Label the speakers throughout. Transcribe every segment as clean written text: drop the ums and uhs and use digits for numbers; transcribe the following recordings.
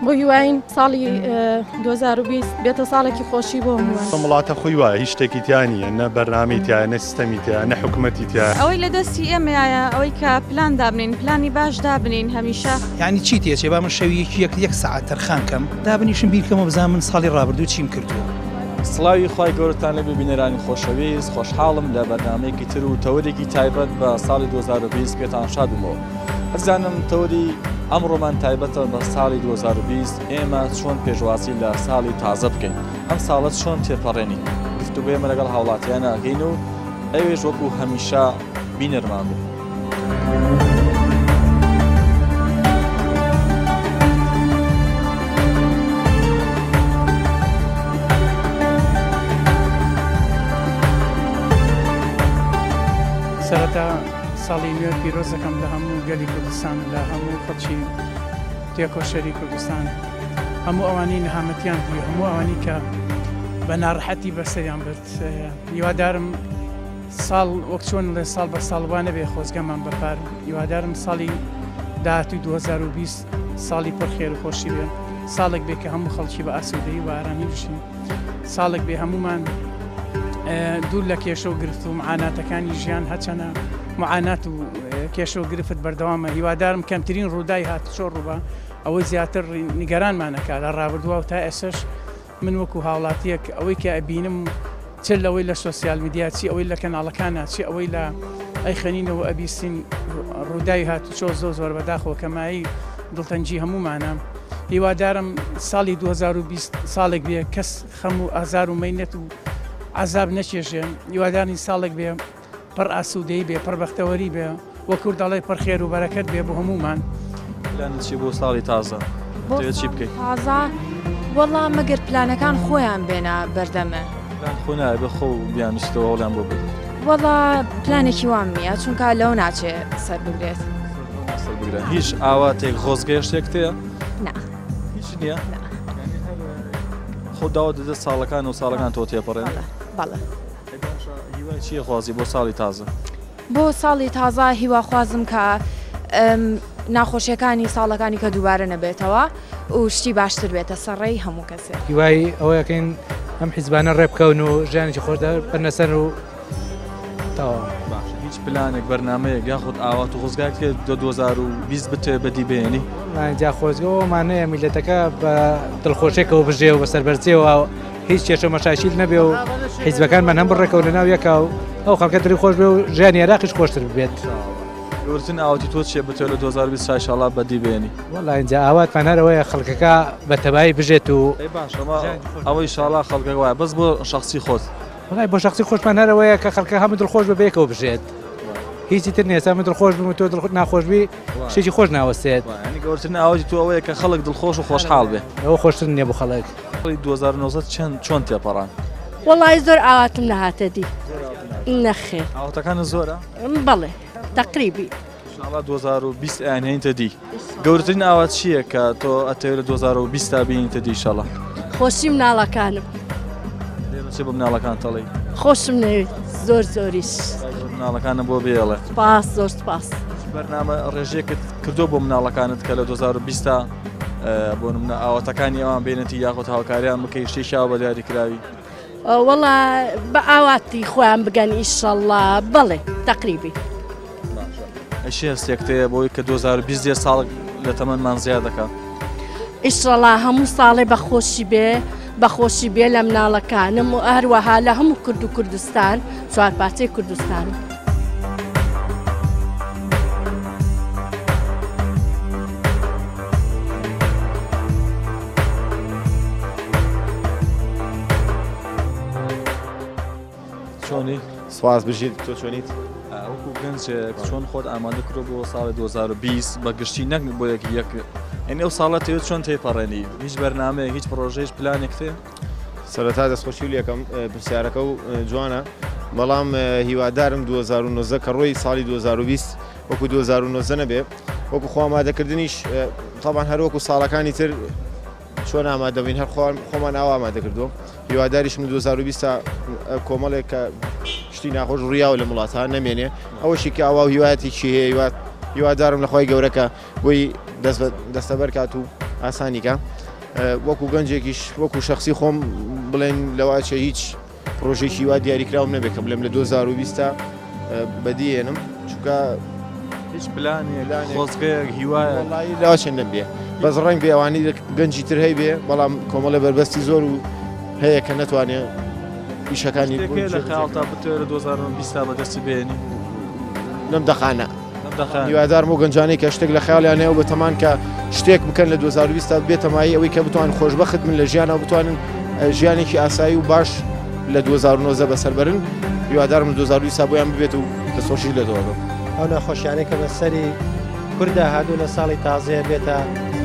Speaker 1: بۆ هیواین ساڵی 2020 بێتە ساڵێکی خۆشی بۆ هەمووان.
Speaker 2: وڵاتە خۆی وایە هیچ شتێکی تیانە نە بەرنامەی تایە نە سیستەمی تایە نە حکوومەتی تایە.
Speaker 3: ئەوەی لە دەستی ئێمەیە ئەوەی کە پلان دابنین پلانی باش دابنین هەمیشە.
Speaker 4: یعنی چی تێچێ با من شەویەکی یەک سەعات تەرخان کەم دابنیشم بیرکەمەوە بزانم من ساڵی ڕابردوو چیم کردووە.
Speaker 5: سڵاوی خوای گەورەتان لە ببینەرانی خۆشەویست خۆشحاڵم لە بەرنامەیەکی تر و تەوەرێکی تایبەت بە ساڵی 2020 پێتان شادومەوە. ئەزانم تەوەری ئەمڕۆمان تایبەتە بە ساڵی 2020 ئێمە چۆن پێشواسی لە ساڵی تازە بکەین ئەم ساڵت چۆن تێپەڕێنی گفتوگوێمە لەگەڵ هاوڵاتیانە ئەگەین و ئەوێش وەکو هەمیشە بینەرمان بوو.
Speaker 4: سەرەتا ساڵی نوێ پیرۆزەکەم لە هەموو گەلی کوردستان لە هەموو خەڵکی تێکۆشەری کوردستان هەموو ئەوانەی نەهامەتیان بوو هەموو ئەوانی کە بە ناڕەحەتی بەسەریان برد هیوادارم ساڵ وەک چۆن لە ساڵ بە ساڵوانە بێ خۆزگەمان بەپار هیوادارم ساڵی داهاتووی 2020 ساڵی پڕ خێر و خۆشی بێ ساڵێک بێ کە هەموو خەڵکی بە ئاسوودەیی و ئارامی بشین ساڵێک بێ هەمومان دوور لە کێشە و گرفت و معاناتەکانی ژیان هەچەنە معانات و کێشە و گرفت بەردەوامە هیوادارم کەمترین ڕوودای هاتوچۆ ڕووبە ئەوەی زیاتر نیگەرانمانەکە لە ڕابردووە و تا ئێسش من وەکو هاوڵاتیەک ئەوەی کە ئەبینم چ لەوەی لە سۆسیال میدیا چی ئەوەی لە کەناڵەکانە چی ئەوەی لە ئەی خەنینەوە ئەبیستین ڕوودای هاتوچۆ زۆر بەداخەوە کەمایی دڵتەنجی هەمومانە هیوادارم ساڵی 2020 ساڵێک بێ کەس خەم و ئازار و مەینەت و عذاب نەچێژێ هیوادارنی ساڵێک بێ پڕ ئاسوودەی بێ پڕ بەختەوەری بێ وە کوردەڵی پڕ خێر و بەرەکەت بێ بۆ هەمومان.
Speaker 5: پلان چی بۆ ساڵی تازە چی بکەیت؟
Speaker 3: تازە وەڵام مەگەر پلانەکان خۆیان بێنە بەردەمە
Speaker 5: پلان خۆ نایە بە خۆ بیانستەوە هەوڵیان بۆ بدەن.
Speaker 3: وەڵا پلانێکی وام نییە چونکە لەو ناچێ سەر بگرێت
Speaker 5: هیچ ئاواتێک خۆزگەشتێک تەیە؟
Speaker 3: نا
Speaker 5: هیچ نییە؟ خۆ داوا دەدە ساڵەکان و ساڵەکان تۆ تێپەڕێن؟
Speaker 3: بەڵێ.
Speaker 5: هیوای چییە خوازی بۆ ساڵی تازە؟
Speaker 3: بۆ ساڵی تازە هیواخوازم کە ناخۆشیەکانی ساڵەکانی کە دووبارە نەبێتەوە و شتی باشتر بێتە سەڕێی هەموو کەسێک.
Speaker 6: هیوای ئەوەکەین ئەم حیزبانە ڕێبکەون و ژیانێکی خۆشدا بەرنەسەر و تاوا.
Speaker 5: هیچ پلانێک بەرنامەیەک یاخود ئاوات و خۆزگاکێت 2020 بتێ بەدی بێنی؟
Speaker 6: جا خۆزگەوەمانەیە میلەتەکە بە دڵخۆشێکەوە بژێ و بەسەر بەرچێەوە هیچ کێشە مەشاشیل نەبێ و حیزبەکانمان هەم بڕێکەوە لە ناو یەکە و ئەو خەڵکە دڵی خۆش بێ و ژیانی عێراقیش خۆشتر بێت.
Speaker 5: گەورەترین ئاواتی تۆ چیە بتێ لە 2020 ئینشاڵڵا بەدی بێنی؟
Speaker 6: وەڵا اینجا ئاواتمان هەرەوەیە خەڵکەکە بە تەبایی بژێت و
Speaker 5: باش ئەوەی ئینشاڵڵا خەڵکە وایە بەس بۆ شەخسی خۆت.
Speaker 6: وڵای بۆ شەخسی خۆشمان هەرەوەیە کە خەڵکە هەموو دڵخۆش بەبێکەوە بژێت هیچی تر نیە سامە دڵخۆش بم و تۆ ناخۆشبی شتێکی خۆش ناوەستێت.
Speaker 5: ینی گەورەترین ئاواتی تۆ ئەوەیە کە خەڵک دڵخۆش و خۆشحاڵ بێ.
Speaker 6: ئەوە خۆشتر نییە بۆ خەڵک.
Speaker 5: 2019 چۆن تێپەڕان؟
Speaker 7: وەڵای زۆر ئاواتم نەهاتە دی نەخێر.
Speaker 5: ئاواتەکانت زۆرە؟
Speaker 7: بەڵێ تەقریبی.
Speaker 5: ئینشاڵڵا 2020 ئەیانهێنتە دی. گەورەترین ئاوات چییە کە تۆ ئەتەوێت لە 2020 تا بینیتە دی ئینشاڵڵا؟
Speaker 7: خۆشی مناڵەکانم.
Speaker 5: چ بۆ مناڵەکان تەڵێی؟
Speaker 7: خۆشم نەوێت زۆر زۆریش.
Speaker 5: مناڵەکانم بۆ بێڵێ.
Speaker 7: سپاس زۆر سپاس.
Speaker 5: بەرنامە ڕێژەیەکت کردو بۆ مناڵەکانت کە لە 2020 تا بۆ نمونە ئاواتەکانی ئەوان بێنێتی یاخود هاوکاریان بکەی شتێکیاوە بە دیاری کراوی؟
Speaker 7: وەڵا بە ئاواتی خۆیان بگەن ئینشەڵڵا بەڵێ تەقریبی.
Speaker 5: ئەشی هەستێکتەیە بۆی کە 2020 دێ ساڵ لە تەمەنمان زیاد دەکات؟
Speaker 7: ئینشەڵڵا هەموو ساڵێ بەخۆشی بێ بەخۆشی بێ لە مناڵەکانم و هەروەها لە هەموو کورد و کوردستان چوارپارچەی کوردستان.
Speaker 5: چۆنی؟
Speaker 8: سواز بژیت تۆ چۆنیت؟
Speaker 5: وەکو گەنجێک چۆن خۆت ئامادە کرۆ بۆ ساڵی 2020 بە گشتی نەک بۆ یەکی یەک ئەو ساڵە تەوێت چۆن تێپەڕێنی؟ هیچ بەرنامەیە هیچ پرۆژەیەش پلانێک تێ؟
Speaker 8: سەرەتا دەستخۆشی و یەکەم پرسیارەکە و جوانە بەڵام هیوادارم 2019 کە ڕۆی ساڵی 2020 وەکو 2019 نەبێ وەکو خۆ ئامادەکردنیش تاوان هەروەکو ساڵەکانی تر چۆن ئامادەبین هەر خۆمان ئاوا ئامادە کردو هیواداریش من 2020 کۆمەڵێک کە شتی ناخۆش ڕویاوە لە وڵاتان نەمێنێ ئەوەشی کە ئاوا و هیوایەتی چی هەیە هیوادارم لەخوای گەورەکە بۆی دەستەبەر کات و ئاسانیکە وەکو گەنجێکیش وەکو شخصی خۆم بڵێن لەواچە هیچ پرۆژێکی وا دیاریکراوم نەبێت کە بڵێم لە 2020 بەدیێنم چونکە
Speaker 5: هیچ پلانێک خۆزگەیەک هیوایە
Speaker 8: لەوا چەندە بێ بەس ڕەنگ بێ ئەوانی گەنجی تر هەی بێ بەڵام کۆمەڵە بەربەستی زۆر و هەیە کە نەتوانێت پیشەکانی
Speaker 5: لە خەیاڵتا بتوێرە 2020 بەدەستی بێنی
Speaker 8: لەم دەخانە هیوادارم و گەنجانەی کە شتێک لە خەیاڵیان هەیە و بەتەمان کە شتێک بکەن لە 2020 بێتەمایی ئەوەی کە بتوان خۆشبەخت من لە ژیانەوە بتوانن ژیانێکی ئاسایی و باش لە 2009 بەسەربەرن هیوادارم 2020 بۆیان ببێت و دەسۆشی لە دۆڕم
Speaker 9: ئەو نەخۆشیانەی کە بەسەری کووردا هاتوو لە ساڵی تازەیە بێتە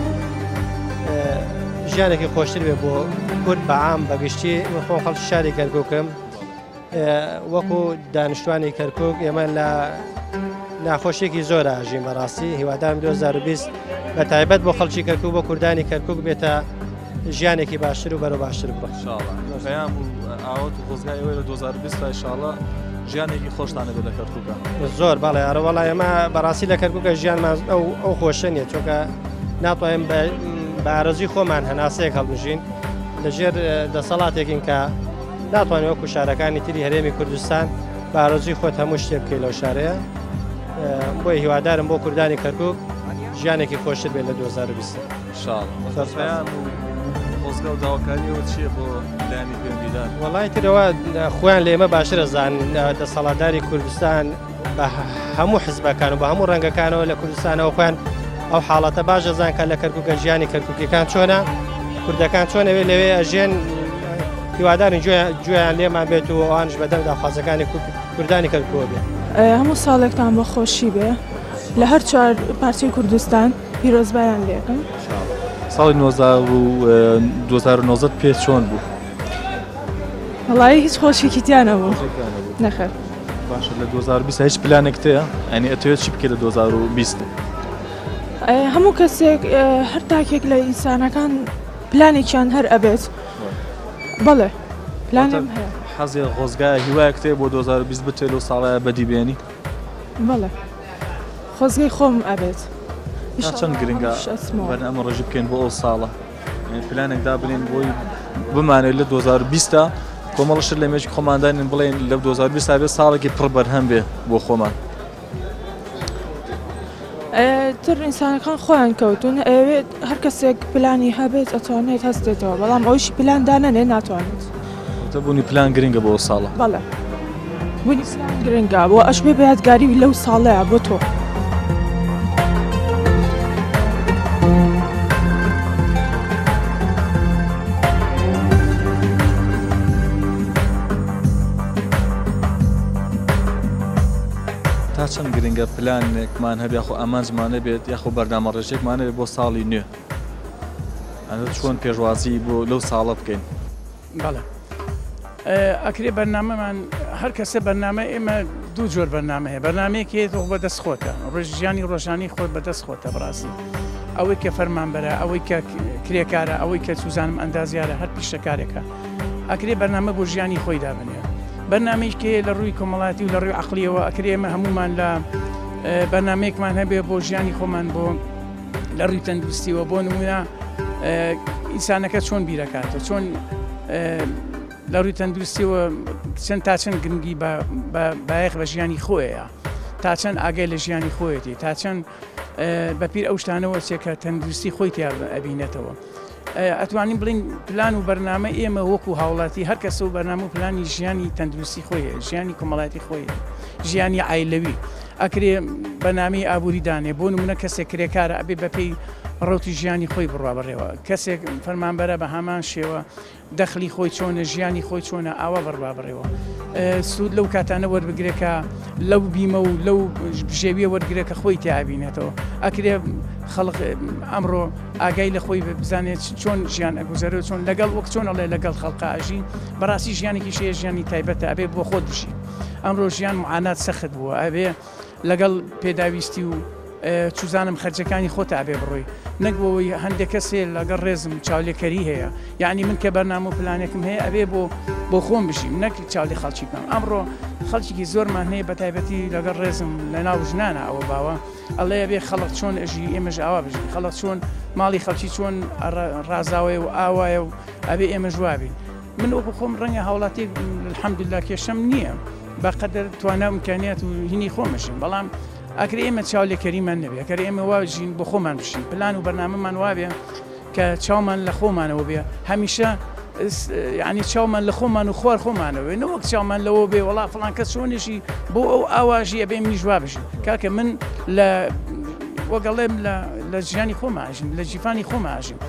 Speaker 9: ژیانێکی خۆشتر بێ بۆ کورد بەعام بەگشتی خۆ خەڵکی شاری کەرکووکم وەکو دانیشتوانی کەرکووک ئێمە لە ناخۆشیێکی زۆر ئاژین بەڕاستی هیوادارم 2020 بە تایبەت بۆ خەڵکی کەرکووک بۆ کوردانی کەرکووک بێتە ژیانێکی باشتر و بەرەو باشتر بڕ
Speaker 5: خەیام و ئاوات و خۆزگای ئەوەی لە 2020 ئینشاڵڵا ژیانێکی خۆشتانە بێت لە کەرکووکە
Speaker 9: زۆر بەڵێ ئەرەوەڵا ئێمە بەڕاستی لە کەرکووکە ژیانمان ئەو خۆشە نیە چونکە ناتوانین بە ئارەزوی خۆمان هەناسەیەک هەڵبژین لەژێر دەسەڵاتێکین کە ناتوانێت وەکو شارەکانی تری هەرێمی کوردستان بە ئارەزوی خۆت هەموو شتێ بکەی لەو شارەیە بۆی هیوادارم بۆ کوردانی کەرکووک ژیانێکی خۆشتر بێت لە 2020
Speaker 5: خۆزگە و داواکاریەوە چییە بۆ لایانی پێویدار
Speaker 9: وەڵای ترەوە خۆیان لە ئێمە باشترە زانن دەسەڵاتداری کوردستان بە هەموو حزبەکان و بە هەموو ڕەنگەکانەوە لە کوردستانەوە خۆیان ئەو حاڵەتە باشە زان کە لە کەرکووکە ژیانی کەرکووکیەکان چۆنە کوردەکان چۆنەوێت لەوێ ئەژێن هیوادارن گوێیان لێمان بێت و ئەوانش بەدەم داخوازەکانی کوردانی کەرکووە بێت
Speaker 1: هەموو ساڵێکتان بە خۆشی بێ لە هەر چوار پارتی کوردستان پیرۆزبایان لێکم
Speaker 5: ساڵی 2009 پێ چۆن بوو؟
Speaker 1: وەڵای هیچ خۆشێکی تیانە بوو نەخێر
Speaker 5: باشە لە 2020 هیچ پلانێک تەیە؟ ئەنی ئەتەوێت چی بکەیت لە 2020
Speaker 1: هەموو کەسێک هەر تاکێک لە ئینسانەکان پلانێکیان هەر ئەبێت بەڵێ پلانم هەیە
Speaker 5: حەزی خۆزگای هیوایەک تەیە بۆ 2020 بتوێت لەو ساڵایە بەدیبێنی؟
Speaker 1: بەڵێ خۆزگەی خۆم ئەبێت
Speaker 5: چەند گرنگە بەرنامە ڕێژی بکەین بۆ ئەو ساڵە پلانێکدا بنێن بۆی بمانێت لە 2020 کۆمەڵشت لە مێژی خۆماندانین بڵێن لە 2020 بێت ساڵێکی پڕ بەرهەم بێ بۆ خۆمان
Speaker 1: تر ئینسانەکان خۆیان کەوتون ئەوێت هەر کەسێک پلانی هەبێت ئەتوانێت هەستێتەوە بەڵام ئەوشی پلاندا نەنێ ناتوانێت
Speaker 5: بوونی پلان گرنگە بۆ ساڵە
Speaker 1: بەڵێ بوونی پلان گرنگە بۆ ئەش بێ بەیادگاری لەو ساڵەیە بۆ تۆ
Speaker 5: تا چەند گرنگە پلانێکمان هەبێت یاخۆ ئامانجمانە بێت یاخۆ بەردامە ڕێژێکمانە بێت بۆ ساڵی نوێ چۆن پێشوازی بۆ لەو ساڵە بکەین
Speaker 4: بەڵێ ئەکرێ بەرنامەمان هەر کەسە بەرنامە ئێمە دوو جۆر بەرنامە هەیە بەرنامەیەک هەیە تۆ بەدەست خۆتە ڕۆژژیانی ڕۆژانی خۆت بەدەست خۆتە بەڕاستی ئەوەی کە فەرمانبەرە ئەوەی کە کرێکارە ئەوەی کە سوزانم ئەندازیارە هەر پیشەکارێکە ئەکرێ بەرنامە بۆ ژیانی خۆی دابنێ بەرنامەیەک کە لە ڕووی کۆمەڵاتی و لە ڕووی عەقلیەوە ئەکرێ ئێمە هەمومان لە بەرنامەیەکمان هەبێ بۆ ژیانی خۆمان بۆ لە ڕووی تەندروستیەوە بۆ نمونە ئینسانەکە چۆن بیرەکاتە چۆن لە ڕووی تەندروستیەوە چەند تا چەند گرنگی بایەخ بە ژیانی خۆیە تا چەند ئاگای لە ژیانی خۆیەتی تا چەند بەپیر ئەو شتانەوە چێکە تەندروستی خۆی تیا ئەبینێتەوە ئەتوانین بڵین پلان و بەرنامە ئێمە وەکو هاوڵاتی هەر کەسە و بەرنامە و پلانی ژیانی تەندروستی خۆیە ژیانی کۆمەڵاتی خۆیە ژیانی عایلەوی ئەکرێ بەنامی ئابووریدانێ بۆ نمونە کەسێک کرێکارە ئەبێ بەپێی ڕۆتی ژیانی خۆی بڕوا بڕێەوە کەسێک فەرمانبەرە بە هەمان شێوە دەخلی خۆی چۆنە ژیانی خۆی چۆنە ئاوا بڕوا بڕێەوە سوود لەو کاتانە وەربگرێکە لەو بیمە و لەو ژێویە وەرگرێکە خۆی تیابینێتەوە ئەکرێ خەڵق ئەمڕۆ ئاگای لە خۆی بزانێت چۆن ژیان ئەگوزارێت چۆن لەگەڵ وەک چۆنەڵێ لەگەڵ خەڵقا ئاژین بەڕاستی ژیانێکی شەیە ژیانی تایبەتە ئەبێ بۆ خۆت بشی ئەمڕۆ ژیان معانات سەخت بووە ئەبێ لەگەڵ پێداویستی و چوزانم خەرجەکانی خۆت ئابێ بڕۆی نەک بۆی هەندێک کەسێ لەگەڵ ڕێزم چاولێکەری هەیە یعنی من کە بەرنامە و پلانێکم هەیە ئەبێ بۆ خۆم بشیم نەک چاولی خەڵکی بکەم ئەمڕۆ خەڵکی زۆرمان هەیە بە تایبەتی لەگەڵ ڕێزم لە ناو ژنانە ئەوە باوە ئەڵێ ئەبێ خەڵک چۆن ئەژی ئێمەش ئاوا بژین خەڵک چۆن ماڵی خەڵکی چۆن ڕازاوەیە و ئاوایە و ئەبێ ئێمە ژوابین من وەکو خۆم ڕەنگە هاوڵاتێک الحەمدوللا کێشەم نییە بەقەدەر توانە ئیمکانیات و هینی خۆمەژین بەڵام ئەگەر ئێمە چاولێکەریمان نەبێ ئەگەر ئێمە واژین بۆ خۆمان بشین پلان و بەرنامەمان وابێ کە چاومان لە خۆمانەوە بێ هەمیشە یعنی چاومان لە خۆمان و خوار خۆمانەوە نەوەک چاومان لەوە بێ وڵا فڵان کەس چۆنێکی بۆ ئەو ئاواژی ئەبێ منی جواب بشین کاکە من لە وەگەڵێم لە ژیانی خۆماژین لە جیفانی خۆماژین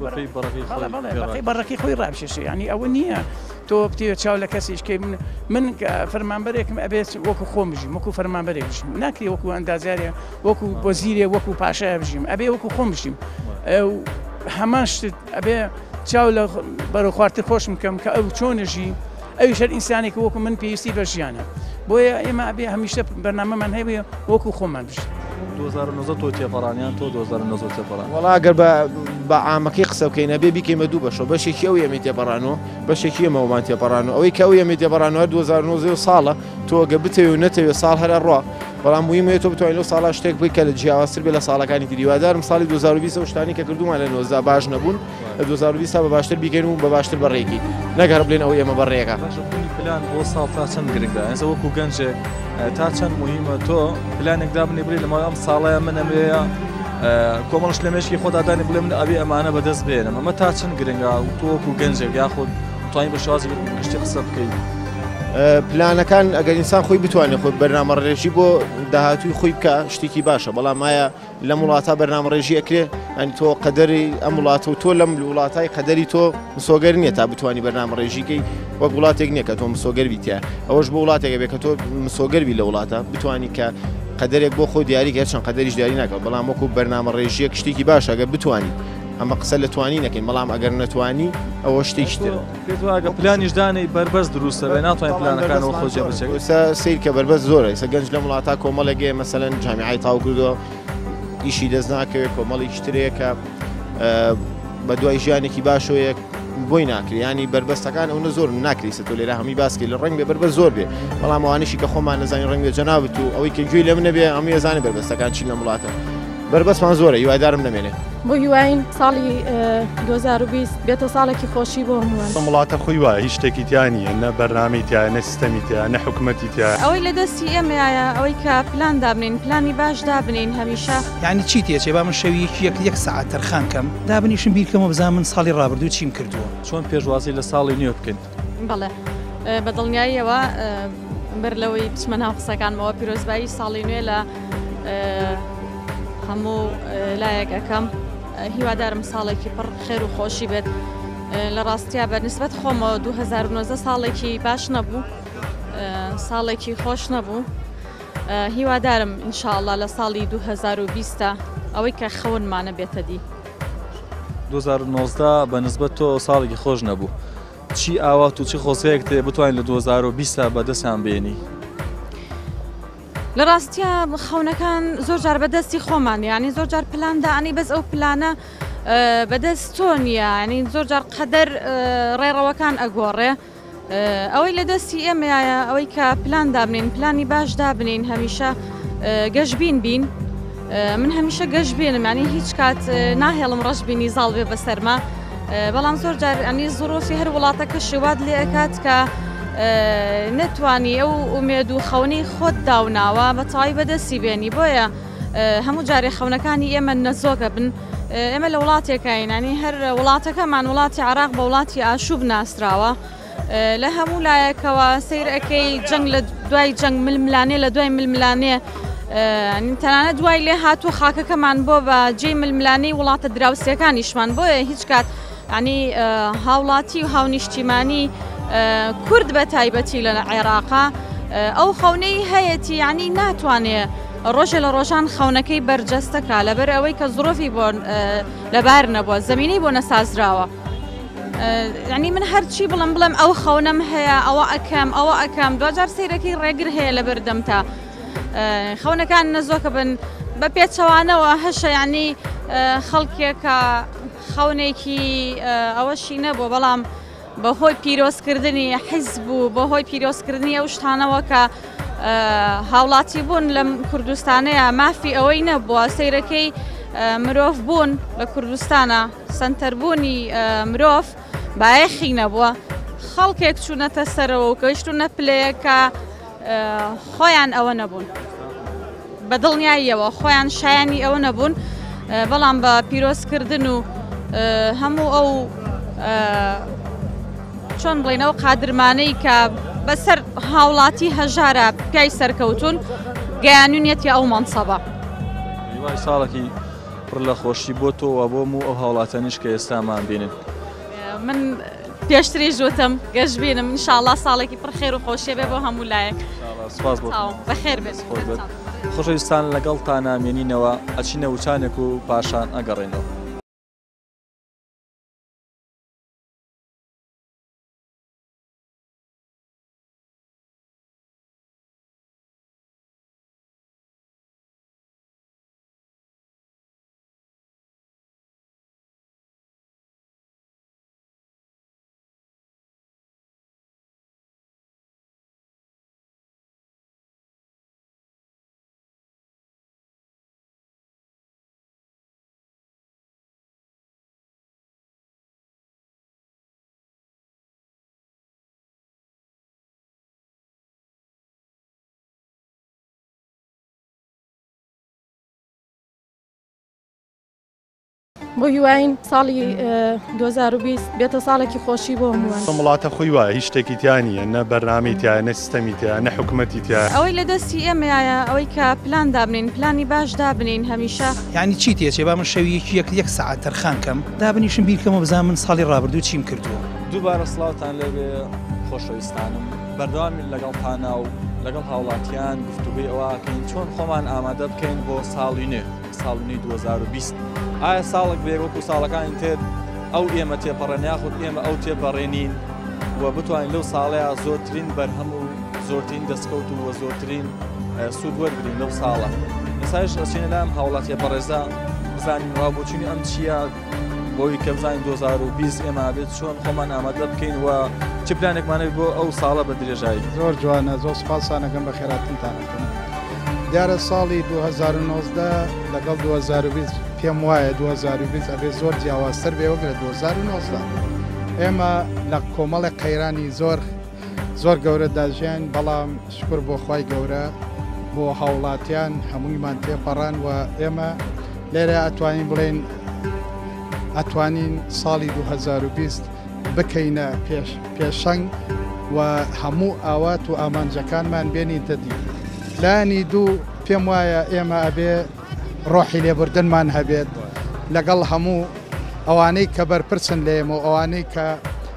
Speaker 4: بەڕێکی خۆی ڕابشێشە ینی ئەوە نییە تۆ بتێ چاو لە کەسیشکەی من فەرمانبەرێکم ئەبێت وەکو خۆم بژیم وەکو فەرمانبەرێک بژیم ناکری وەکو ئەندازیارێ وەکو وەزیرێ وەکو پاشایە بژیم ئەبێ وەکو خۆم بژیم هەمان شت ئەبێ چاو لە بەرەو خواردتر خۆشم بکەم کە ئەو چۆنەژی ئەوی شەر ئینسانێک وەکو من پێویستی بە ژیانە بۆیە ئێمە ئەبێ هەمیشە بەرنامەمان هەیە وەکو خۆمان بژین
Speaker 5: 2009 تۆ تێپەڕانیان تۆ 2009 تێپەڕان
Speaker 8: وڵا ئەگەر بە عامەکەی قسە بکەینە بێ بیکەیمە دوو بەشەوە بەشێکی ئەو ئێمە تێپەڕانەوە بەشێکی ئێمەوەمان تێپەڕانەوە ئەوەی کە ئەو ئێمە تێپەڕانەوە 2009 ساڵە تۆ ئەگە بتەوێ و نەتەوێ ساڵ هەرە ڕوا بەڵام مویمە تۆ بتوانین لەو ساڵا شتێک بکە لە جیاوازتر بێ لە ساڵەکانی تری وادارم ساڵی 2020 شتانی کە کردومان لە 90 باش نەبوون لە 2020 بە باشتر بیکەین و بە باشتر بەڕێکی نەگەڕ بڵێن ئەو ئێمە بەڕێەکە
Speaker 5: پلان بۆ ساڵ تا چەند گرنگە ئەسە وەکو گەنجێک تا چەند مهمە تۆ پلانێکدا بنێ بڕی لەمای ئەم ساڵەیە منەمەیە کۆمەڵش لە مێشکی خۆدادانی بڵێ من ئەبێ ئەمانە بەدەست بێنم ئەمە تا چەند گرنگە و تۆ وەکو گەنجێک یاخود توانین بە شازی گشتی قسە بکەیت
Speaker 8: پلانەکان ئەگەر ئینسان خۆی بتوانێت خۆی بەرنامەڕێژی بۆ داهاتووی خۆی بکە شتێکی باشە بەڵام ئایا لە وڵاتە بەرنامەڕێژی ئەکرێ ئەنی تۆ قەدەری ئەم وڵاتە و تۆ لەم وڵاتای قەدەری تۆ مسۆگەر نییە تا بتوانانی بەرنامەڕێژیکەی وەک وڵاتێک نییە کە تۆ مسۆگەر بیتە ئەوەش بۆ وڵاتێکە بێت کە تۆ مسۆگەربی لە وڵاتە بتوانانی کە قەدەرێک بۆ خۆ دیاری کە چەند قەدەریش دیاری ناکەوت بەڵام وەکو بەرنامەڕێژیەک شتێکی باشە ئەگەر بتوانی ئەمە قسە لە توانی نەکەین بەڵام ئەگەر نەتوانی ئەوە شتێکی ترە
Speaker 5: پێتواگە پلانیشدانی بربەست دروستە بێ ناتوانین پلانەکانەوە خۆجێ بچێت
Speaker 8: سیر کە بربەست زۆرە ئێستا گەنج لە وڵاتە کۆمەڵێکێ مەسەلەن جامیعای تاو کردووە ئیشی دەست ناکەوێت کۆمەڵێکی ترەیە کە بە دوای ژیانێکی باشۆیە بۆی ناکری ینی بربەستەکان ئەوە زۆر ناکریسە تۆ لێرە هەمی باسکی لە ڕنگ بێ بربەست زۆر بێ بەڵام ئەوانشی کە خۆمان نەزانین ڕنگ بێ جەناوت و ئەوەی کە گوێی لە منە بێ ئەمە ێزانێ بربەستەکان چین لە وڵاتە بربەستمان زۆرە هیوادارم نەمێنێ
Speaker 7: بۆ هیواین ساڵی 2020 بێتە ساڵێکی خۆشی بۆ هەمووان
Speaker 2: وڵاتە خۆی وایە هیچ شتێکی تیانە نە بەرنامەی تایە نە سیستەمی تایە نە حکومەتی تایە
Speaker 3: ئەوەی لە دەستی ئێمەیە ئەوەی کە پلان دابنین پلانی باش دابنین هەمیشە
Speaker 10: یعنی چی تێچێ با من شەویەکی یەک سەعات تەرخان کەم دابنیشم بیرکەمەوە بزانم من ساڵی ڕابردوو چیم کردووە
Speaker 5: چۆن پێشوازی لە ساڵی نوێ بکەین
Speaker 3: بەڵێ بە دڵنیاییەوە بەر لەوەی بچمە ناو قسەکانمەوە پیرۆزبایی ساڵی نوێ لە هەموو لایەکەکەم هیوادارم ساڵێکی پڕ خێر و خۆشی بێت لە ڕاستیا بە نسبەت خۆمەوە 2009 ساڵێکی باش نەبوو ساڵێکی خۆش نەبوو هیوادارم ئینشاءڵڵا لە ساڵی 2020 ئەوەی کە خەونمانە بێتە دی
Speaker 5: 2019 بە نسبەت تۆ ساڵێکی خۆش نەبوو چی ئاوات و چی خۆزەیەک تێ بتوانین لە 2020 بەدەستیان بێنی
Speaker 3: لە ڕاستیا خەونەکان زۆر جار بەدەستی خۆمان یعنی زۆر جار پلاندا ئەنی بەس ئەو پلانە بەدەست تۆ نییە ینی زۆر جار قەدەر ڕێڕەوەکان ئەگۆڕێ ئەوەی لە دەستی ئێمەیە ئەوەی کە پلان دابنین پلانی باش دابنین هەمیشە گەشتبین بین من هەمیشە گەشت بێنم ینی هیچ کات ناهێڵم ڕەش بینی زاڵ بێ بەسەرما بەڵام زۆر جار ئەنی زۆرۆفی هەر وڵاتەکە شێوات لێ ئەکات کە نەتوانی ئەو ئومێد و خەونەی خۆت داوناوە بە تەواوی بەدەستی بێنی بۆیە هەموو جارێ خەونەکانی ئێمە نەزۆکە بن ئێمە لە وڵاتێکین ینی هەر وڵاتەکەمان وڵاتی عراق بە وڵاتی ئاشوب ناسراوە لە هەموو لایەکەوە سیر ئەەکەی جەنگ لە دوای جەنگ ململانێ لە دوای ململانێ تەنانە دوای لێ هاتووە خاکەکەمان بۆ بە جێی ململانەی وڵاتە دراوسەکانیشمان بۆیە هیچ کات ینی هاوڵاتی و هاونیشتیمانی کورد بە تایبەتی لە عێراقا ئەو خەونەی هەیەی ینی ناتوانێت ڕۆژە لە ڕۆژان خەونەکەی بەرجەستەکە لەبەر ئەوەی کە زۆرۆفی بۆ لەبار نەبووە زمینەی بۆ نەسازراوە ینی من هەرچی بڵم ئەو خەونەم هەیە ئەوە ئەەکەم دوجار سیرەکەی ڕێگر هەیە لە بەردەمتا خەونەکان نەزۆکە بن بە پێچەوانەوە هەشە یعنی خەڵکێکە خەونێکی ئەوەشی نەبوو بەڵام بەهۆی پیرۆزکردنی حیزب و بەهۆی پیرۆزکردنی ئەو شتانەوە کە هاوڵاتی بوون لەم کوردستانەیە مافی ئەوەی نەبووە سەیرەکەی مرۆڤ بوون لە کوردستانە سنتەربوونی مرۆڤ بایەخی نەبووە خەڵکێک چوونەتە سەرەوە و گەیشتونە پلەیەکە خۆیان ئەوە نەبوون بە دڵنیاییەوە خۆیان شایانی ئەوە نەبوون بەڵام بە پیرۆزکردن و هەموو ئەو چۆن بڵێنەوە قادرمانەی کە بەسەر هاوڵاتی هەژارە پیای سەرکەوتون گەیانونیەتی ئەو مەنسەبە
Speaker 5: هیوای ساڵێکی پڕ لە خۆشی بۆ تۆوە بۆم و ئەو هاوڵاتەنیش کە ئێستامان بینن
Speaker 3: من پێشتری ژوتم گەشت بینم ئینشاڵڵا ساڵێکی پڕ خێر و خۆشیە بێ بۆ هەموو لایەک
Speaker 5: سپاس بۆ
Speaker 3: بەخێر بێت
Speaker 5: خۆشەویستان لەگەڵتان نامێنینەوە ئەچینە وچانێک و پاشان ئەگەڕێنەوە
Speaker 7: بۆ هیواین ساڵی 2020 بێتە ساڵێکی خۆشی بۆ هەمووان
Speaker 2: وڵاتە خۆی وایە هیچ شتێکی تیانە نە بەرنامەی تایە نە سیستەمی تایە نە حکوومەتی تایە
Speaker 3: ئەوەی لە دەستی ئێمەیە ئەوەی کە پلان دابنین پلانی باش دابنین هەمیشە
Speaker 10: یعنی چی تێچێ با من شەویەکی یەک سەعات تەرخان کەم دابنیشم بیرکەمەوە بزانم من ساڵی ڕابردوو چیم کردووە
Speaker 5: دووبارە سڵاوتان لەبێ خۆشەویستانم بەردەوامی لەگەڵتانە و لەگەڵ هاوڵاتیان گفتوگوی ئەوەکەین چۆن خۆمان ئامادە بکەین بۆ ساڵی نوێ ساڵی 2020 ئایا ساڵێک بێ وەکو ساڵەکانی تر ئەو ئێمە تێپەڕێن یاخود ئێمە ئەو تێپەڕێنین و بتوانین لەو ساڵەیە زۆرترین بەرهەم و زۆرترین دەستکەوت و زۆرترین سوود وەرگرین لەو ساڵە ئێستاش ئەچینە لام هاوڵاتیە بەڕێزە بزانین ڕابوچینی ئەم چییە بۆی کە بزانین 2020 ئێمە بێت چۆن خۆمان ئامادە بکەین و چ پلانێکمانەوێت بۆ ئەو ساڵە بە درێژایی
Speaker 11: زۆر جوانە زۆر سپاسانەکەم بە خێراتتانەکەم دیارە ساڵی 2019 لەگەڵ 2020 پێم وایە 2020 ئەبێ زۆر جیاوازتر بێ وەک لە 2019 ئێمە لە کۆمەڵی قەیرانی زۆر گەورە داژیان بەڵام شکر بۆ خوای گەورە بۆ هاوڵاتیان هەموویمان تێپەڕان و ئێمە لێرە ئەتوانین بڵێن ئەتوانین ساڵی 2020 بکەینە پێشەنگ و هەموو ئاوات و ئامانجەکانمان بێنین دەدی لانی دوو پێم وایە ئێمە ئەبێ ڕۆحی لێبوردنمان هەبێت لەگەڵ هەموو ئەوانەی کە بەرپرسن لێمە و ئەوانەی کە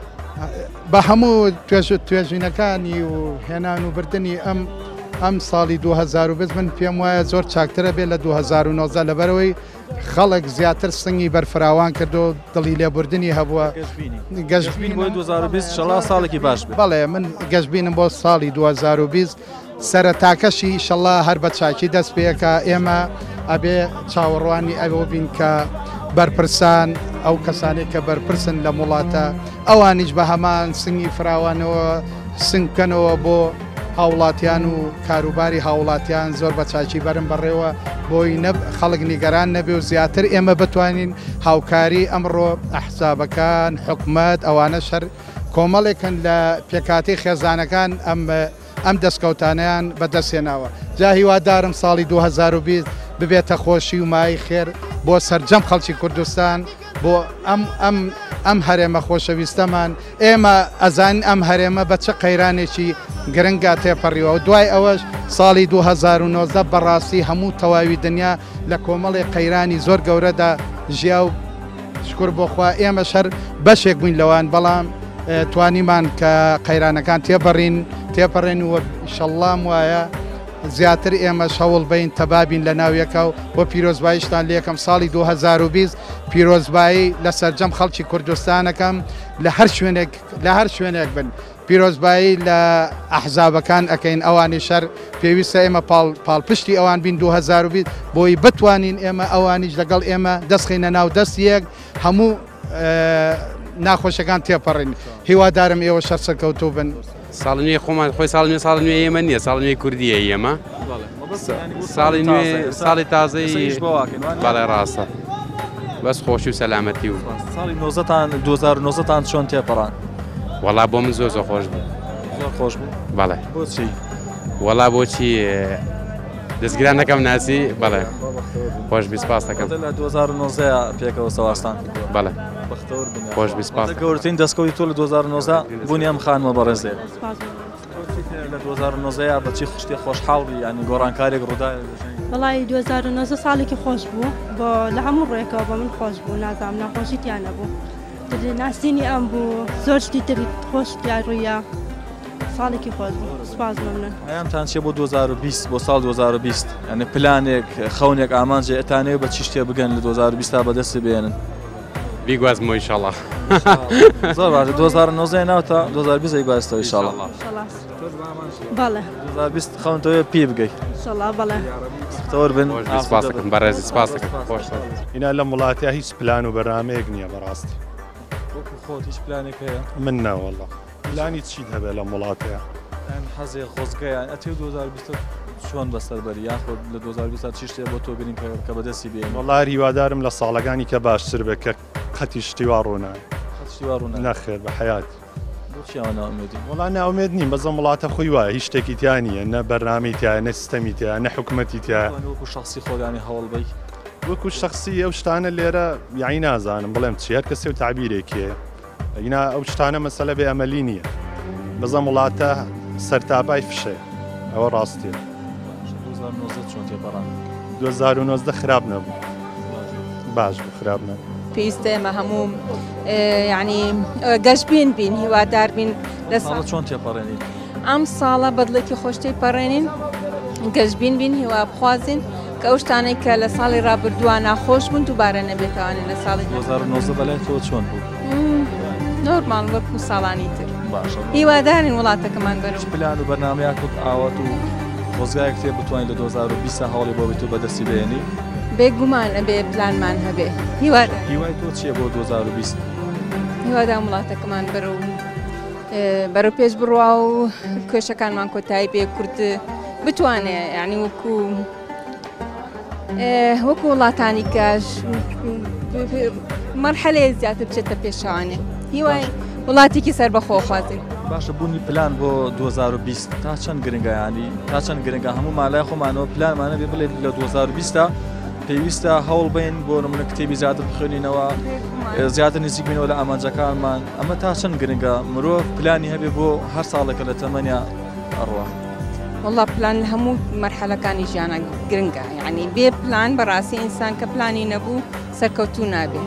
Speaker 11: بە هەموو توێژینەکانی و هێنان و بردننی ئەم ساڵی 2020 من پێم وایە زۆر چاکترە بێت لە 2019 لەبەرەوەی خەڵک زیاتر سنگی بەرفراوان کردو دڵی لێبوردنی هەبووە
Speaker 5: گەشتبین بۆ 2020 شەڵا ساڵێکی باش بێت
Speaker 11: بەڵێ من گەشتبینم بۆ ساڵی 2020 سەرەتاکەشی ئیشەڵا هەر بە چاکی دەست پێەکە ئێمە ئەبێ چاوەڕوانی ئەوە بین کە بەرپرسان ئەو کەسانێک کە بەرپرسن لە وڵاتە ئەوانیش بە هەمان سنگی فراوانەوە سنگکەنەوە بۆ هاوڵاتیان و کاروباری هاوڵاتیان زۆر بە چاکی بەرم بەڕێوە بۆی خەڵک نیگەران نەبێ و زیاتر ئێمە بتوانین هاوکاری ئەمڕۆ ئەحزابەکان حکومەت ئەوانە شەر کۆمەڵێکن لە پێکاتی خێزانەکان ئەم دەستکەوتانیان بەدەستێناوە جا هیوادارم ساڵی 2020 ببێتە خۆشی و مای خێر بۆ سەرجەم خەڵکی کوردستان بۆ ئەم هەرێمە خۆشەویستەمان ئێمە ئەزانین ئەم هەرێمە بە چه قەیرانێکی گرنگا تێپەڕیەوە و دوای ئەوەش ساڵی 2019 بەڕاستی هەموو تەواوی دنیا لە کۆمەڵی قەیرانی زۆر گەورەدا ژیا و شکر بۆخوا ئێمە شەر بەشێک بووین لەوان بەڵام توانیمان کە قەیرانەکان تێپەڕێن و ئیشەڵڵام وایە زیاتر ئێمە شەوڵ بین تەبابین لە ناویەکە و بۆ پیرۆزباییشتان لێکم ساڵی 2020 پیرۆزبایی لە سەرجەم خەڵکی کوردستانەکەم لە هەر شوێنێک بن پیرۆزبایی لە ئەحزابەکان ئەەکەین ئەوانی شەر پێویستە ئێمە پاڵپشتی ئەوان بین 2020 بۆی بتوانین ئێمە ئەوانیش لەگەڵ ئێمە دەستخینە ناو دەست یەک هەموو ناخۆشەکان تێپەڕین هیوادارم ئێوە شەر سەرکەوتوو بن.
Speaker 12: ساڵی نوێ خۆمان خۆی ساڵی نوێ ئێمە نییە ساڵی نوێ کوردیە ئێمە ساڵی نوێ ساڵی تازەی بەڵێ ڕاستە بەس خۆشی و سەلامەتی و
Speaker 5: ساڵی 2009تان چۆن تێپەڕان؟
Speaker 12: وەڵا بۆ من زۆر خۆش بوو
Speaker 5: زۆر خۆش بوو
Speaker 12: بەڵێ
Speaker 5: بۆچی؟
Speaker 12: وەڵا بۆچی دەستگیران نەکەم ناسی بەڵێ خۆش بیسپاس دەکەم
Speaker 5: لە 2009 پێکەوە سەواستان
Speaker 12: بەڵێ خۆش بیسپاس
Speaker 5: گەورەترین دەستکەوتی تۆ لە 2009 بوونی ئەم خانمە بەڕێزێ لە 2009 بەچی خوشتی خۆشحاڵی ینی گۆڕانکارێک ڕوودا
Speaker 13: وڵی 2009 ساڵێکی خۆش بوو بۆ لە هەموو ڕێکەوە بە من خۆش بوو نازام ناخۆشیتیان نەبوو ناسینی ئەم بوو زۆر شتی تری خۆشتیان ڕوویە ساڵێکی خۆش بوو سپاس بمنن
Speaker 5: ئەیانتان چێ بۆ 2020 بۆ ساڵ 2020 یعنی پلانێک خەونێک ئامانجێ ئەتانەوێت بە چی شتێ بگەن لە 2020 تا بەدەستی بێنن
Speaker 12: بیگوازمەوە ئینشاڵڵا
Speaker 5: زۆر باشە 2009 ناوتە 2020 ئیگوازتەوە ئینشاڵڵا
Speaker 13: بەڵێ
Speaker 5: 2020 خەونتەوەی پێ بگەیت
Speaker 13: ئینشاڵڵا بەڵێ
Speaker 5: تۆر بن
Speaker 12: سپاس دەکەم بەڕێزی سپاس دەکەم خۆش
Speaker 2: ئینا لە وڵاتیا هیچ پلان و بەرنامەیەک نییە بەڕاستی
Speaker 5: خۆت هیچ پلانێک هەیە
Speaker 2: من ناوەڵڵا پلانی چیت هەبێت لە وڵاتەیە
Speaker 5: حەزێ خۆزگەیان ئەتێ 2020 چۆن بەسەربەری یاخۆ لە 2020 چی شتێ بۆ تۆ بینین کە بەدەستی بێن
Speaker 2: وەڵا هیوادارم لە ساڵەکانی کە باشتر بێت کە قەتی شتیوا ڕوونایە نەخێر بە حیات وڵا ناومێد نیم بەزەم وڵاتە خۆی وایە هیچ شتێکی تیانە نە بەرنامەی تایە نە سیستەمی تایە نە حکومەتی تایە
Speaker 5: وەکو شخصی خۆگانی هەوڵبەی
Speaker 2: وەکو شخصی ئەو شتانە لێرە یعنی نازانم بڵێم چی هەر کەسێ و تعبیرێکیە ئەینا ئەو شتانە مەسەلە بێ ئەمەلی نییە بەزەم وڵاتە سەرتابای فشێ ئەوە ڕاستیە 2009 خراپ نەبوو باش بوو خراپ نەبوو
Speaker 14: پێویستە ئێمە هەموو یعنی گەشتبین بین هیوادار بین لە
Speaker 5: ساڵ چۆن تێپەڕێنین
Speaker 14: ئەم ساڵە بەدڵێکی خۆشتەی پەڕێنین گەشتبین بین هیوا بخوازین کە ئەو شتانەی کە لە ساڵی ڕابردووە ناخۆش بوون دووبارە نەبێتوانین لە ساڵی
Speaker 5: 2009 بەلای تۆ چۆن بوو
Speaker 14: نۆرمال وەکو ساڵانی تر هیوادارین وڵاتەکەمان بەرەو
Speaker 5: پلان و بەرنامەیەکت ئاوات و خۆزگایەک تێ بتوانین لە 2020 هەوڵی بۆ بیت و بەدەستی بێنی
Speaker 14: بێگومان ئەبێ پلانمان هەبێ هیوای
Speaker 5: تۆ چییە بۆ 2020
Speaker 14: هیوادام وڵاتەکەمان بەرەو پێش بڕوا و کێشەکانمان کۆتایی پێ کورت بتوانێت یعنی وەکو وڵاتانی کەش مەرحەلەیە زیاتر بچێتە پێشەوانێ هیوای وڵاتێکی سەر بەخۆ خوازی
Speaker 5: باشە بوونی پلان بۆ 2020 تا چەند گرنگە ینی تا چەند گرنگە هەموو مالای خۆمانەوە پلانمانە بێ بڵێ لە 2020 پێویستە هەوڵ بین بۆ نمونە کتێبی زیاتر بخوێنینەوە زیاتر نزیک بینەوە لە ئامانجەکانمان ئەمە تا چەند گرنگە مرۆڤ پلانی هەبێ بۆ هەر ساڵێکە لە تەمەنیا ئەڕوا
Speaker 14: والله پلان لە هەموو مەرحەلەکانی ژیانە گرنگە یعنی بێ پلان بەڕاستی ئینسان کە پلانی نەبوو سەرکەوتوو نابێ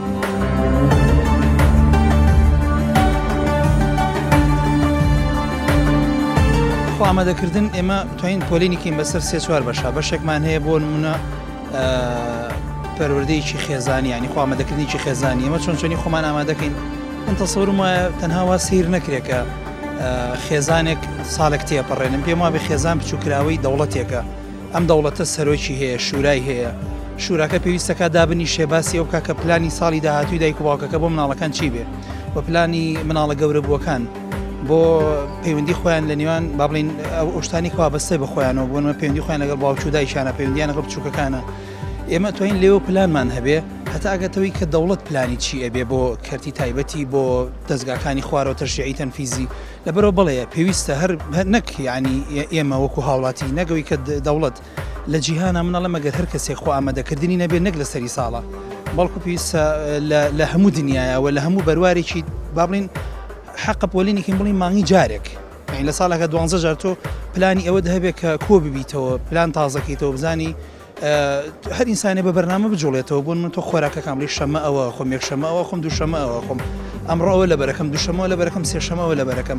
Speaker 10: ئامادەکردن ئێمە توانین پۆلینیکین بەسەر 3-4 بەشە بەشێکمان هەیە بۆ نمونە پەروەردەیەکی خێزانی ینی خۆ ئامادەکردنیی خێزانی ئەمە چۆنی خۆمان ئامادەکەین من تەسەورم وایە تەنها وا سیر نەکرێکە خێزانێک ساڵێک تێپەڕێنم پێم وابێ خێزان بچووکراوەی دەوڵەتێکە ئەم دەوڵەتە سەرۆکی هەیە شورای هەیە شوراکە پێویستەکە دابنی شێباسی ئەو کاکە پلانی ساڵی داهاتووی دایک و باوکەکە بۆ مناڵەکان چی بێ بۆ پلانی مناڵە گەورە بووەکان بۆ پەیوەندی خۆیان لە نێوان با بڵین ئەو شتانی کەوا بەستەی بەخۆیانەوە بۆنمە پەیوەندی خۆیان لەگەڵ باوچ و دایکیانە پەیوەندیان لەگەڵ بچووکەکانە ئێمە توانین لێوە پلانمان هەبێ هەتا ئەگەتەوەی کە دەوڵەت پلانی چی ئەبێ بۆ کەرتی تایبەتی بۆ دەستگاکانی خوارەوە تەشریعی تەنفیزی لەبەرەوە بڵێ پێویستە هەر نەک ینی ئێمە وەکو هاوڵاتی نەگەوەی کە دەوڵەت لە جیهانە منەڵە مەگەر هەر کەسێک خۆ ئامادەکردنی نەبێ نەک لە سەری ساڵە بەڵکو پێویستە لە هەموو دنیایەوە لە هەموو بەروارێکی با بڵین حق پۆلینێکین بڵین مانگی جارێک لە ساڵەکە 12 جار تۆ پلانی ئەوە هەبێت کە کۆ ببیتەوە پلان تازەکەیتەوە بزانی هەر ئینسانێ بە بەرنامە بجوڵێتەوە بوون من تۆ خۆراکەکەم لی شەمە ئەوە خۆم یەکشەمە ئەوە خۆم دووشەمە ئەوە خۆم ئەمڕۆ ئەوە لە بەرەکەم دووشەمەوە لە بەرەکەم سێشەمەوە لە بەرەکەم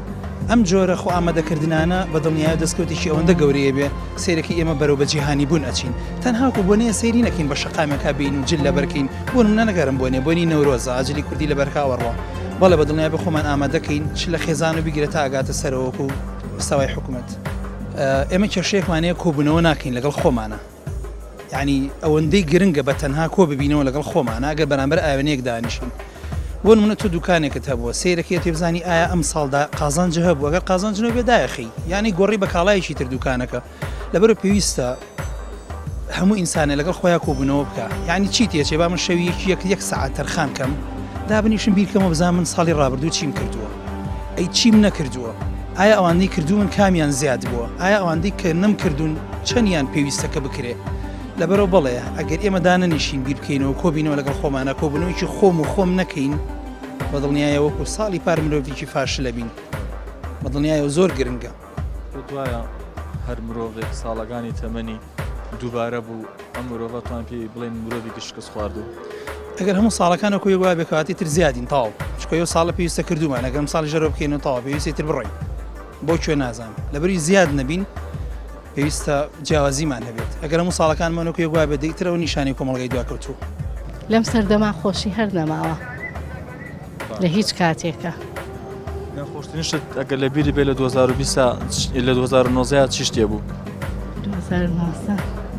Speaker 10: ئەم جۆرە خۆ ئامادەکردنانە بە دڵنیایە دەستکەوتێکی ئەوەندە گەورەیە بێ سیرەکە ئێمە بەرەو بە جیهانی بوون ئەچین تەنهاکو بۆ نیە سەیری نەکەین بە شەقامێکا بین و جل لەبەرکەین بۆ نمونە نەگەرم بۆنی نەورۆزە ئاجلی کوردی لە بەرکاوەڕەوە بەڵێ بە دڵنیای بە خۆمان ئامادەکەین چ لە خێزان و بیگرێت تا ئاگاتە سەرەوەکو سەوای حکوومەت ئێمە کێشەیەکمانەیە کۆبوونەوە ناکەین لەگەڵ خۆمانە یعنی ئەوەندەی گرنگە بە تەنها کۆ ببینەوە لەگەڵ خۆمانە ئەگەر بەرامبەر ئاوێنەیەک دانیشین بۆ نمونە تۆ دوکانێکت هەبووە سیرەکەی تێبزانی ئایا ئەم ساڵدا قازانج هەبوو ئەگەر قازانجنەوە بێدایەخی یعنی گۆڕی بە کاڵایەکی تر دوکانەکە لەبەرە پێویستە هەموو ئینسانە لەگەڵ خۆیان کۆبوونەوە بکە یعنی چی تێچێ با من شەویەکی یەک سەعات تەرخان کەم دابنیشم بیرکەمە بزانم من ساڵی ڕابردوو چیم کردووە ئەی چیم نەکردووە ئایا ئەوانەی کردو من کامیان زیاد بووە ئایا ئەوانەی کە نەمکردوون چەندیان پێویستەکە بکرێ لەبەرەوە بڵێ ئەگەر ئێمە دانەنیشین بیر بکەینەوە کۆبینەوە لەگەڵ خۆمانە کۆبوونەوەیکی خۆم و خۆم نەکەین بەدڵنیایە وەکو ساڵی پار مرۆڤێکی فاشلە بین بەدڵنیایە زۆر گرنگە
Speaker 5: وایە هەر مرۆڤێک ساڵەکانی تەمەنی دووبارە بوو ئەم مرۆڤەتوان پێی بڵێن مرۆڤی گشتکەس خواردو
Speaker 10: ئەگەر هەموو ساڵەکانە کۆی وا بێکواتی تر زیادین تاو چکۆ ساڵە پێویستە کردومان ئەگەم ساڵی ژەرۆ بکەین و تاوا پێویستی تر بڕێین بۆ کوێ نازانم لەبەری زیاد نەبین پێویستە جیاوازیمان هەبێت ئەگەر هەموو ساڵەکانمانەکوی وا بێ دەیترەوە نیشانی کۆمەڵگەی دواکەوتوو
Speaker 7: لەم سەردەما خۆشی هەر نەماوە لە هیچ کاتێکە
Speaker 5: نەخۆشترینشت ئەگەر لە بیری بێ لە 2020 لە 2019 چی شتێ بوو
Speaker 7: 2019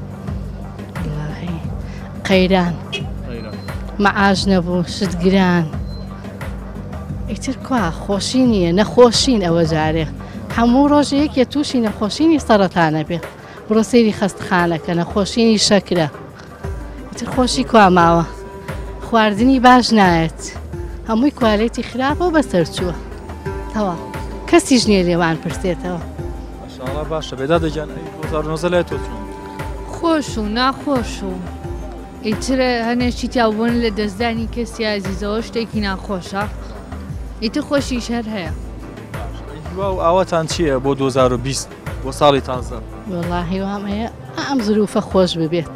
Speaker 7: قەیران مەعاش نەبوو شتگران ئیتر کوا خۆشی نییە نەخۆشین ئەوە جارێ هەموو ڕۆژەیەکە تووشی نەخۆشینی سەرەتانە بێ بڕۆ سەیری خەستخانەکە نەخۆشینی شەکرە ئیتر خۆشی کوا ماوە خواردنی باش نایەت هەمووی کوالێتی خراپە و بەسەر چووە تەوا کەسیش نییە لێوان پرسێتەوە
Speaker 5: ماشاءڵڵا باشە بێدا دەجان 2019 لای تۆ چۆن
Speaker 15: خۆش و ناخۆش و ئیتر هەنێکی تیاوبوون لە دەستدانی کەسی عزیزەوە شتێکی ناخۆشە ئیتر خۆشیش هەر هەیە
Speaker 5: و ئاواتان چییە بۆ 2020 بۆ ساڵی تازە
Speaker 7: وەڵاهی وام هەیە ئەم زروفە خۆش ببێت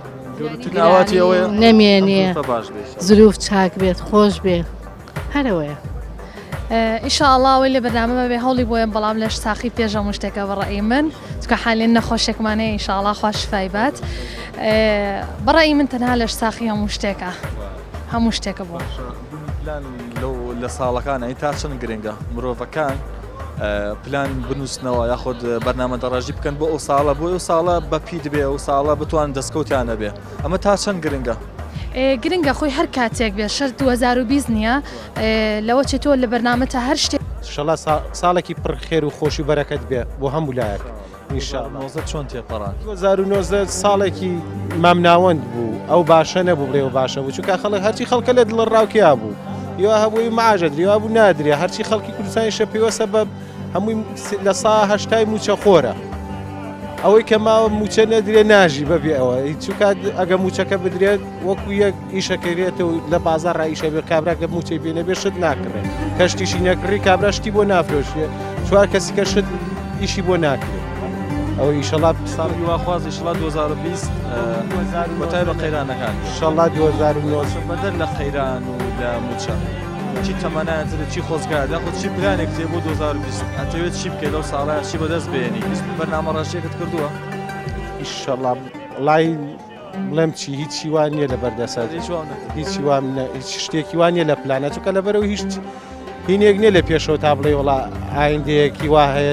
Speaker 5: نەمێنێ
Speaker 7: زروف چاک بێت خۆش بێ هەرەوەیە
Speaker 16: ئیشاءڵڵاوی لە بەرنامە بێ هەوڵی بۆیە بەڵام لەش ساخی پێشە مشتێکە بەڕێی من چکە حالێن نەخۆشێکمانەیە ئیشاءڵڵا خوش فایبات بەڕێی من تەنها لەش ساخی هەموو شتێکە هەموو شتێکە بووە
Speaker 5: لە ساڵەکان ئەی تا چەند گرنگە مرۆڤەکان پلان بنووسنەوە یاخود بەرنامە دەڕژی بکەن بۆ ئەو ساڵە بۆ ئەو ساڵە بەپی دەبێ ئەو ساڵە بتوان دەستکەوتیانە بێ ئەمە تا چەند گرنگە
Speaker 16: گرنگە خۆی هەر کاتێک بێ شەر 2020 نییە لەوە چێتۆ لە بەرنامە تا هەر شتێک
Speaker 9: شڵا ساڵێکی پڕ خێر و خۆشی بەرەکەت بێ بۆ هەموو لایەک
Speaker 5: ئینشاءڵڵا چۆن تێپەڕان
Speaker 9: 2019 ساڵێکی مامناوەند بوو ئەو باشە نەبوو بڵێ و باشە بوو چونکە خەڵک هەرچی خەڵکە لە دڵ ڕاوکیا بوو یا هەبووی ماژە درێوا بوو نادرێ هەرچی خەڵکی کوردستانی شەپیوە سەبەب هەمووی لە سا هەشتای موچە خۆرە ئەوەی کە ماوە موچە نەدرێ ناژی بەبێ ئەوە چونکە ئەگە موچەکە بدرێت وەکو یەک ئیشەکەرێتەوە لە بازار ڕائیشە بێ کابراکە موچەی بێنە بێ شت ناکڕێت کەشتیشی نەکڕی کابرا شتی بۆ نافرۆشیە چوار کەسی کە شت ئیشی بۆ ناکرێت ئەو ئیشەڵا
Speaker 5: ساڵی واخواز ئیشەڵا 2020 بەتای بە قەیرانەکان
Speaker 9: ئیشەڵا 2019
Speaker 5: بەدەر لە قەیران و لە موچە چی تەمەنایەتر چی خۆزگار یاخود چی پلانێک تێ بۆ 2020 ئەتەوێت چی بکەیت لەو ساڵایە چی بەدەست بێنی بەرنامە ڕاشتێکت کردووە
Speaker 9: ئیشەڵا وڵای بڵێم چی هیچی وان نییە لە بەردەسات هیچی وان هیچ شتێکی وان نیە لە پلانە چونکە لەبەرەوە هیچ هینێک نییە لە پێشەوە تا بڵێ وڵا ئایندەیەکی وا هەیە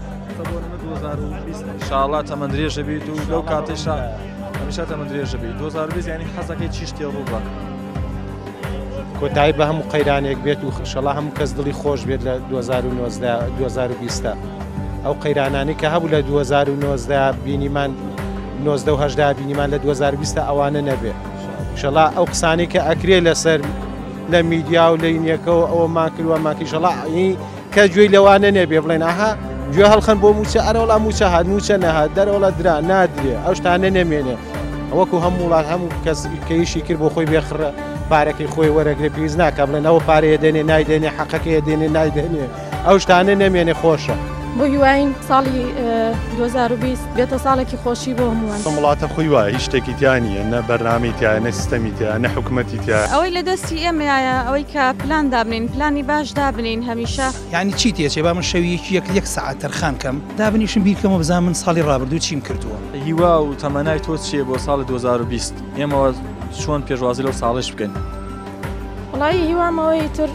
Speaker 5: ئینشاءڵڵا تەمەند درێژە بیت و لەو کاتێشە هەمیشە تەمەند درێژە بیت 2020 یعنی حەزەکەی چی شتێ ڕووبە
Speaker 9: کۆتایی بە هەموو قەیرانێک بێت و شەڵا هەموو کەس دڵی خۆش بێت لە 2020 ئەو قەیرانانی کە هەبوو لە 2019 بینیمان 1970 بینیمان لە 2020 ئەوانە نەبێ شەڵا ئەو قسانەی کە ئەکرێ لەسەر لە میدیا و لە اینەکەەوە ئەوە ماکردووە ماکی شەڵا کە گوێی لەوانە نەبێ بڵێن ئاها گوێ هەڵخەن بۆ موچە ئەرەوەڵا موچە هات موچە نەهات دەرەوەڵە درا نادرێ ئەو شتانە نەمێنێ ئەوەکو هەموو وڵات هەموو کەس کەیشی کرد بۆ خۆی بێخڕە پارەکەی خۆی وەرەگرێ پێویست ناکە بڵێن ئەوە پارەیە دێنێ نایدێنێ حەقەکەیە دێنێ نایدێنێ ئەو شتانە نەمێنێ خۆشە
Speaker 13: بۆ هیواین ساڵی 2020 بێتە ساڵێکی خۆشی بۆ هەمووان.
Speaker 2: وڵاتە خۆی وایە هیچ شتێکی تیانە نە بەرنامەی تایە نە سیستەمی تایە نە حکوومەتی تایە.
Speaker 3: ئەوەی لە دەستی ئێمەیە ئەوەی کە پلان دابنین پلانی باش دابنین هەمیشە.
Speaker 10: یعنی چی تێچێ با من شەویەکی یەک سەعات تەرخان کەم دابنیشم بیرکەمەوە بزانم من ساڵی ڕابردوو چیم کردووە.
Speaker 5: هیوا و تەمەنای تۆ چییە بۆ ساڵی 2020 ئێمەوە چۆن پێشوازی لەو ساڵش بکەین؟
Speaker 13: وڵی هیوامەوەی تر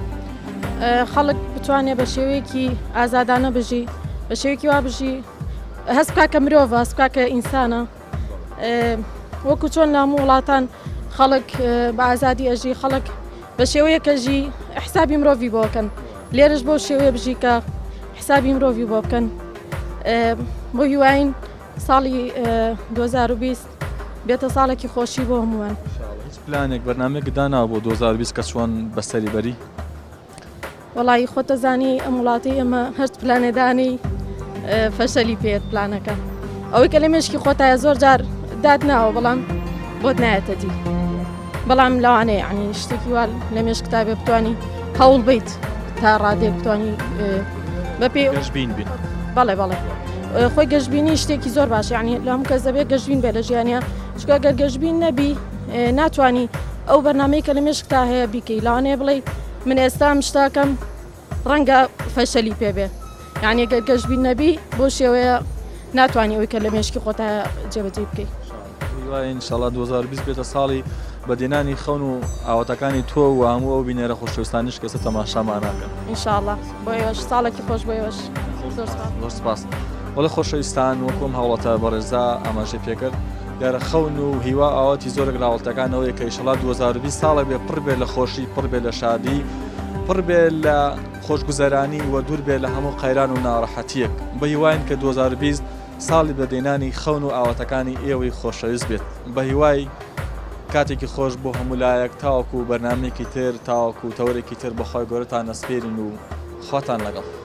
Speaker 13: خەڵک بتوانێت بە شێوەیەکی ئازادانە بژی بە شێوەیەکی وا بژی هەست بکە کە مرۆڤە هەست بکە کە ئینسانە وەکو چۆن لە هەموو وڵاتان خەڵک بە ئازادی ئەژی خەڵک بە شێوەیەکەژی حسابی مرۆڤی بۆ بکەن لێرش بۆ شێوەیە بژی کە حسابی مرۆڤی بۆ بکەن بۆ هیواین ساڵی 2020 بێتە ساڵێکی خۆشی بۆ هەمووان.
Speaker 5: هیچ پلانێک بەرنامەیەک داناوە بۆ 2020 کە چۆن بەسەری بەری؟
Speaker 13: وەڵی خۆتەزانی ئەم وڵاتی ئەمە هەرچ پلانێدانی فەشەلی پێت پلانەکە ئەوەی کە لە مێشکی خۆتایە زۆر جار داد ناوە بەڵام بۆت نایەتە دی بەڵام لەوانەیە عنی شتێکی وا لە مێش کتابێ بتوانی هەوڵ بیت تا ڕادێک بتوانی بە پێ
Speaker 5: گەشتبین بین.
Speaker 13: بەڵێ بەڵێ خۆی گەشتبینی شتێکی زۆر باش ینی لە هەموو کەس دەبێت گەشتبین بێ لە ژیانە چکە گەر گەشتبین نەبی ناتوانانی ئەو بەرنامەی کە لە مێش کتا هەیە بیکەی لەوانەیە بڵێ من ئێستا شتاکەم ڕەنگە فەشەلی پێبێ یعنی گەر گەشتبین نەبی بۆ شێوەیە ناتوانانی ئەوی کە لە مێشکی خۆتا جێبەجێ بکەیت.
Speaker 5: ئینشاءڵڵا 2020 بێتە ساڵی بەدێنانی خەون و ئاواتەکانی تۆ و هەموو ئەو بینێرە خۆشەویستانیش کەسە تەماشامان ناکەن.
Speaker 13: ئینشاءڵڵا بۆ ئێوەش ساڵێکی خۆش بۆ ئێوەش.
Speaker 5: زۆر سپاس. وەڵێ خۆشەویستان وەکۆم هەوڵەتە بەڕێزا ئاماژەی پێکرد دیارە خەون و هیوا ئاواتی زۆرێک لە هەوڵەتەکانەوەی کە ئینشاڵڵا 2020 ساڵێک بێ پڕ بێ لە خۆشی پڕ بێ لە شادی پڕ بێ لە خۆشگوزەرانی و دوور بێ لە هەموو قەیران و ناڕەحەتیەک بە هیواین کە 2020 ساڵی بەدێنانی خەون و ئاواتەکانی ئێوەی خۆشەویست بێت بە هیوای کاتێکی خۆش بۆ هەمولایەک تاوەکو و بەرنامێکی تر تاوەکو و تەورێکی تر بەخوای گەورەتان نەسپێرین و خواتان لەگەڵ.